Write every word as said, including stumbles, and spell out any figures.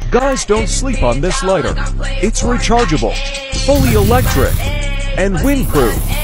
Guys, don't sleep on this lighter. It's rechargeable, fully electric, and windproof.